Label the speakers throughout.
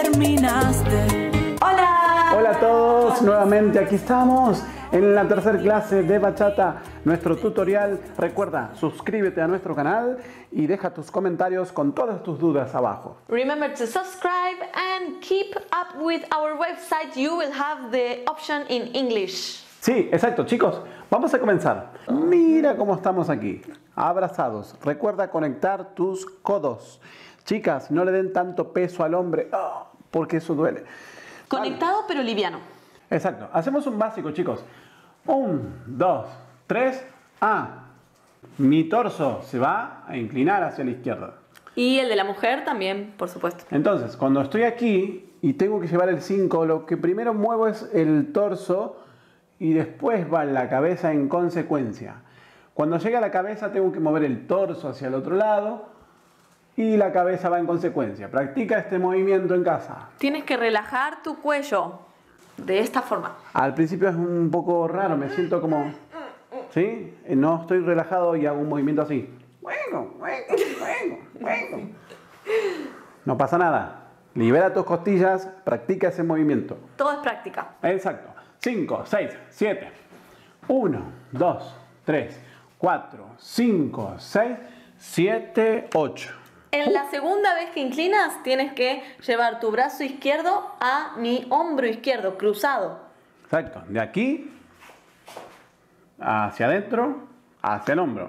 Speaker 1: terminaste.
Speaker 2: ¡Hola!
Speaker 3: Hola a todos, nuevamente aquí estamos en la tercera clase de bachata, nuestro tutorial. Recuerda, suscríbete a nuestro canal y deja tus comentarios con todas tus dudas abajo.
Speaker 2: Remember to subscribe and keep up with our website. You will have the option in English.
Speaker 3: Sí, exacto, chicos. Vamos a comenzar. Mira cómo estamos aquí, abrazados. Recuerda conectar tus codos. Chicas, no le den tanto peso al hombre, porque eso duele.
Speaker 2: Conectado pero liviano.
Speaker 3: Exacto. Hacemos un básico, chicos. 1, 2, 3. Mi torso se va a inclinar hacia la izquierda.
Speaker 2: Y el de la mujer también, por supuesto.
Speaker 3: Entonces, cuando estoy aquí y tengo que llevar el 5, lo que primero muevo es el torso y después va la cabeza en consecuencia. Cuando llega a la cabeza tengo que mover el torso hacia el otro lado y la cabeza va en consecuencia. Practica este movimiento en casa.
Speaker 2: Tienes que relajar tu cuello de esta forma.
Speaker 3: Al principio es un poco raro, me siento como... ¿Sí? No estoy relajado y hago un movimiento así. No pasa nada. Libera tus costillas, practica ese movimiento.
Speaker 2: Todo es práctica.
Speaker 3: Exacto. 5, 6, 7. 1, 2, 3, 4, 5, 6, 7, 8.
Speaker 2: En la segunda vez que inclinas, tienes que llevar tu brazo izquierdo a mi hombro izquierdo, cruzado.
Speaker 3: Exacto. De aquí hacia adentro, hacia el hombro.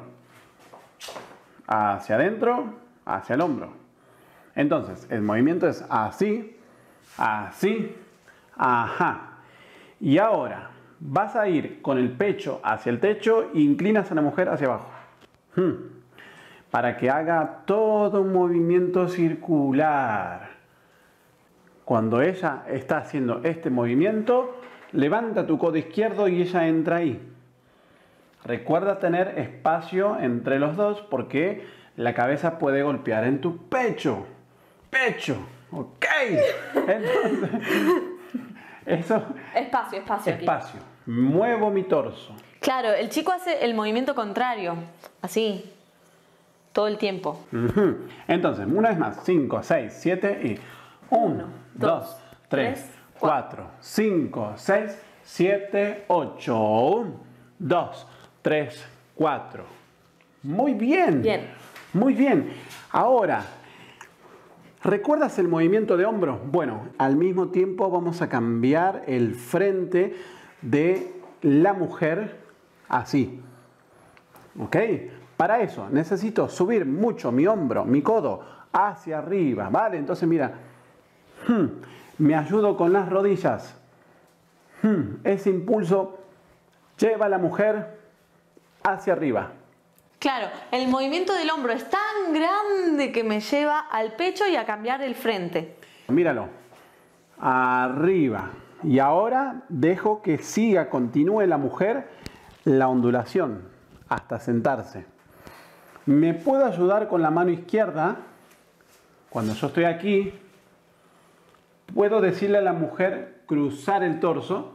Speaker 3: Hacia adentro, hacia el hombro. Entonces, el movimiento es así, así, ajá. Y ahora vas a ir con el pecho hacia el techo e inclinas a la mujer hacia abajo. Para que haga todo un movimiento circular. Cuando ella está haciendo este movimiento, levanta tu codo izquierdo y ella entra ahí. Recuerda tener espacio entre los dos porque la cabeza puede golpear en tu pecho. Pecho, ¿ok? Entonces, eso...
Speaker 2: Espacio, espacio.
Speaker 3: Espacio. Muevo mi torso.
Speaker 2: Claro, el chico hace el movimiento contrario, así, todo el tiempo.
Speaker 3: Entonces, una vez más, 5, 6, 7 y 1, 2, 3, 4, 5, 6, 7, 8. 1, 2, 3, 4. Muy bien.
Speaker 2: Bien.
Speaker 3: Muy bien. Ahora, ¿recuerdas el movimiento de hombro? Bueno, al mismo tiempo vamos a cambiar el frente de la mujer así. ¿Ok? Para eso necesito subir mucho mi hombro, mi codo hacia arriba, ¿vale? Entonces mira, me ayudo con las rodillas. Ese impulso lleva a la mujer hacia arriba.
Speaker 2: Claro, el movimiento del hombro es tan grande que me lleva al pecho y a cambiar el frente.
Speaker 3: Míralo. Arriba. Y ahora dejo que siga, continúe la mujer la ondulación hasta sentarse. Me puedo ayudar con la mano izquierda. Cuando yo estoy aquí, puedo decirle a la mujer cruzar el torso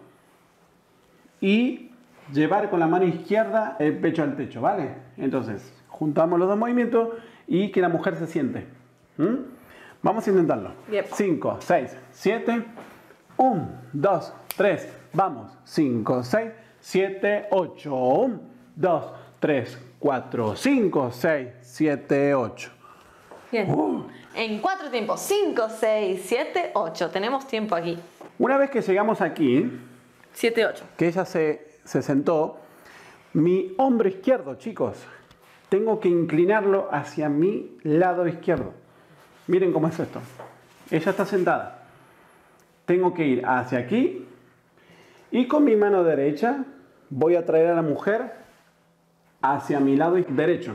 Speaker 3: y llevar con la mano izquierda el pecho al techo, ¿vale? Entonces, juntamos los dos movimientos y que la mujer se siente. Vamos a intentarlo. 5, 6, 7. 1, 2, 3. Vamos. 5, 6, 7, 8. 1, 2, 3, 4, 5, 6, 7, 8.
Speaker 2: Bien. En 4 tiempos. 5, 6, 7, 8. Tenemos tiempo aquí.
Speaker 3: Una vez que llegamos aquí,
Speaker 2: 7, 8.
Speaker 3: que ella se sentó, mi hombro izquierdo, chicos, tengo que inclinarlo hacia mi lado izquierdo. Miren cómo es esto. Ella está sentada. Tengo que ir hacia aquí y con mi mano derecha voy a traer a la mujer hacia mi lado derecho.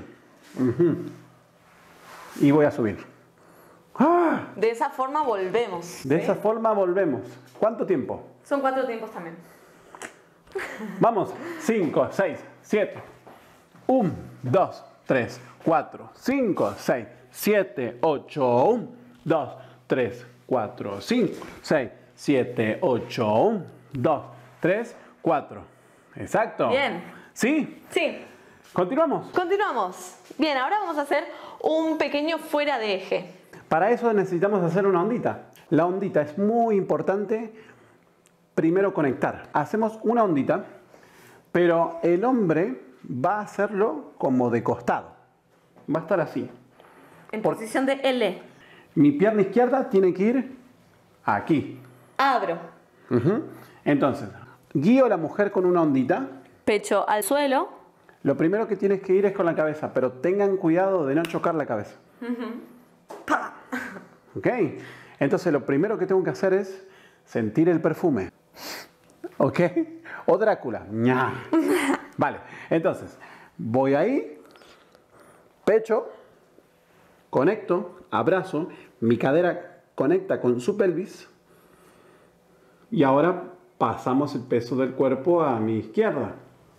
Speaker 3: Y voy a subir.
Speaker 2: De esa forma volvemos.
Speaker 3: De esa forma volvemos. ¿Cuánto tiempo?
Speaker 2: Son 4 tiempos también.
Speaker 3: Vamos. 5, 6, 7. 1, 2, 3, 4, 5, 6, 7, 8. 1, 2, 3, 4, 5, 6, 7, 8. 1, 2, 3, 4. Exacto.
Speaker 2: Bien.
Speaker 3: ¿Sí?
Speaker 2: Sí.
Speaker 3: ¿Continuamos?
Speaker 2: Continuamos. Bien, ahora vamos a hacer un pequeño fuera de eje.
Speaker 3: Para eso necesitamos hacer una ondita. La ondita es muy importante primero conectar. Hacemos una ondita, pero el hombre va a hacerlo como de costado. Va a estar así.
Speaker 2: En posición de L.
Speaker 3: Mi pierna izquierda tiene que ir aquí.
Speaker 2: Abro.
Speaker 3: Entonces, guío a la mujer con una ondita.
Speaker 2: Pecho al suelo.
Speaker 3: Lo primero que tienes que ir es con la cabeza, pero tengan cuidado de no chocar la cabeza.
Speaker 2: ¡Pa!
Speaker 3: ¿Ok? Entonces, lo primero que tengo que hacer es sentir el perfume. ¿Ok? O Drácula. ¡Ña! Vale, entonces, voy ahí, pecho, conecto, abrazo, mi cadera conecta con su pelvis y ahora pasamos el peso del cuerpo a mi izquierda.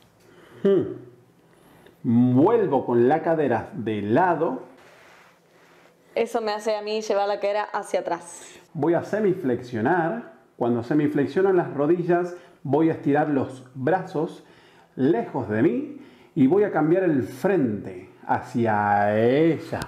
Speaker 3: Vuelvo con la cadera de lado.
Speaker 2: Eso me hace a mí llevar la cadera hacia atrás.
Speaker 3: Voy a semiflexionar. Cuando semiflexiono las rodillas, voy a estirar los brazos lejos de mí y voy a cambiar el frente hacia ella.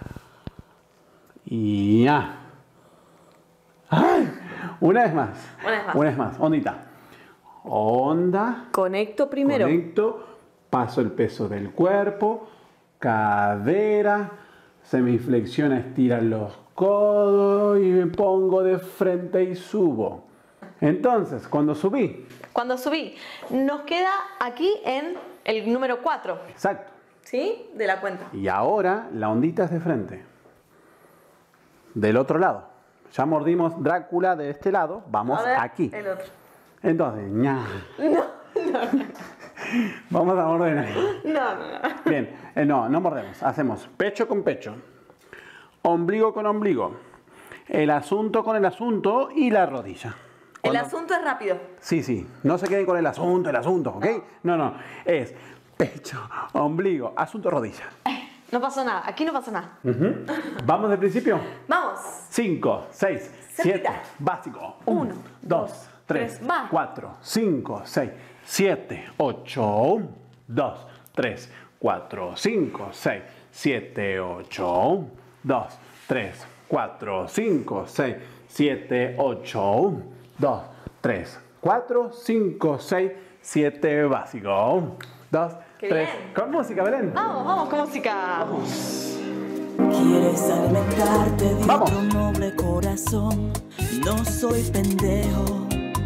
Speaker 3: Y ya. ¡Ay! Una vez más. Una vez más. Ondita. Onda.
Speaker 2: Conecto primero.
Speaker 3: Conecto. Paso el peso del cuerpo. Cadera. Semiflexiona, estira los codos y me pongo de frente y subo. Entonces, cuando subí.
Speaker 2: Cuando subí, nos queda aquí en el número 4.
Speaker 3: Exacto.
Speaker 2: ¿Sí? De la cuenta.
Speaker 3: Y ahora la ondita es de frente. Del otro lado. Ya mordimos Drácula de este lado. Vamos
Speaker 2: A ver,
Speaker 3: aquí.
Speaker 2: el otro.
Speaker 3: Entonces, ña.
Speaker 2: No.
Speaker 3: Vamos a morder ahí.
Speaker 2: No.
Speaker 3: Bien, no mordemos. Hacemos pecho con pecho. Ombligo con ombligo. El asunto con el asunto y la rodilla.
Speaker 2: El asunto es rápido.
Speaker 3: Sí. No se queden con el asunto, ¿ok? No. Es pecho, ombligo, asunto, rodilla.
Speaker 2: No pasó nada. Aquí no pasó nada.
Speaker 3: ¿Vamos del principio?
Speaker 2: Vamos.
Speaker 3: 5, 6, 7. Básico. 1, 2, 3, 4, 5, 6, 7, 8. 1, 2, 3, 4, 5, 6, 7, 8. 1, 2, 3, 4, 5, 6, 7, 8. 1, 2, 3, 4, 5, 6, 7. Básico. 1, 2, 3.
Speaker 2: bien.
Speaker 3: Con música, Belén.
Speaker 2: Vamos con música.
Speaker 1: Quieres alimentarte de
Speaker 3: Vamos.
Speaker 1: otro noble corazón. No soy pendejo.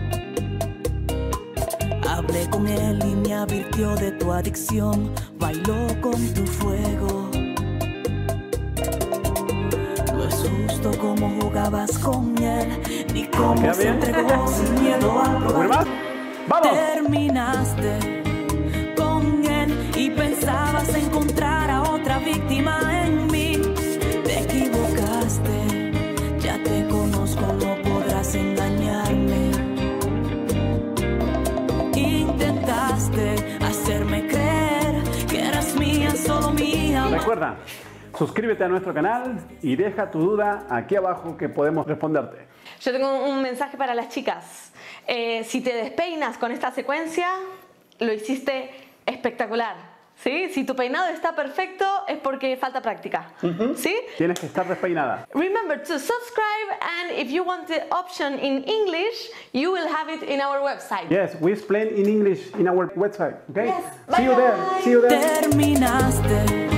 Speaker 1: Hablé con él y me advirtió de tu adicción. Bailó con tu fuego. No es justo cómo jugabas con él, ni cómo
Speaker 3: ¿Queda
Speaker 1: se
Speaker 3: bien?
Speaker 1: entregó sin miedo a
Speaker 3: ¿Una
Speaker 1: probar.
Speaker 3: más? ¡Vamos!
Speaker 1: Terminaste con él y pensabas encontrar a otra víctima en mí. Te equivocaste, ya te conozco, no podrás engañarme. Intentaste hacerme creer que eras mía, solo mía.
Speaker 3: Recuerda, suscríbete a nuestro canal y deja tu duda aquí abajo que podemos responderte.
Speaker 2: Yo tengo un mensaje para las chicas. Si te despeinas con esta secuencia, lo hiciste espectacular. ¿Sí? Si tu peinado está perfecto, es porque falta práctica. ¿Sí?
Speaker 3: Tienes que estar despeinada.
Speaker 2: Remember to subscribe, and if you want the option in English, you will have it in our website.
Speaker 3: Yes, we explain in English in our website. Okay?
Speaker 2: Yes.
Speaker 3: See you there.
Speaker 2: Bye.
Speaker 3: See you there.
Speaker 1: Terminaste